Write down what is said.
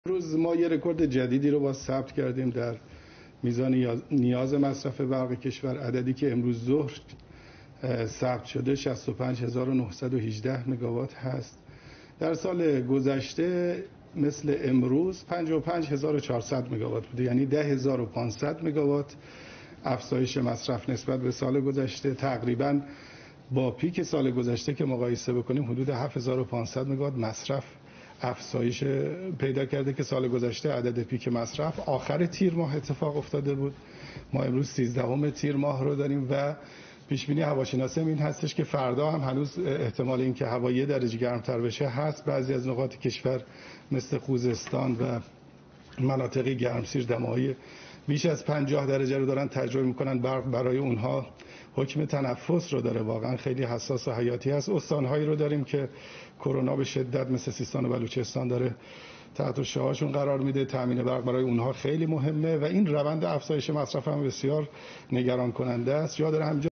امروز ما یه رکورد جدیدی رو با ثبت کردیم در میزان نیاز مصرف برق کشور. عددی که امروز ظهر ثبت شده 65918 مگاوات هست. در سال گذشته مثل امروز 55400 مگاوات بوده، یعنی 10500 مگاوات افزایش مصرف نسبت به سال گذشته. تقریباً با پیک سال گذشته که مقایسه بکنیم حدود 7500 مگاوات مصرف افزایش پیدا کرده که سال گذشته عدد پیک مصرف آخر تیر ماه اتفاق افتاده بود. ما امروز 13 تیر ماه رو داریم و پیش بینی هواشناسان این هستش که فردا هم هنوز احتمال اینکه هوا 1 درجه گرمتر بشه هست. بعضی از نقاط کشور مثل خوزستان و مناطق گرمسیر دماهای بیش از 50 درجه رو دارن تجربه میکنن. برای اونها حکم تنفس رو داره، واقعا خیلی حساس و حیاتی هست. استانهایی رو داریم که کرونا به شدت مثل سیستان و بلوچستان داره تحت شعاعشون قرار میده. تامین برق برای اونها خیلی مهمه و این روند افزایش مصرف هم بسیار نگران کننده است. جا داره همینجا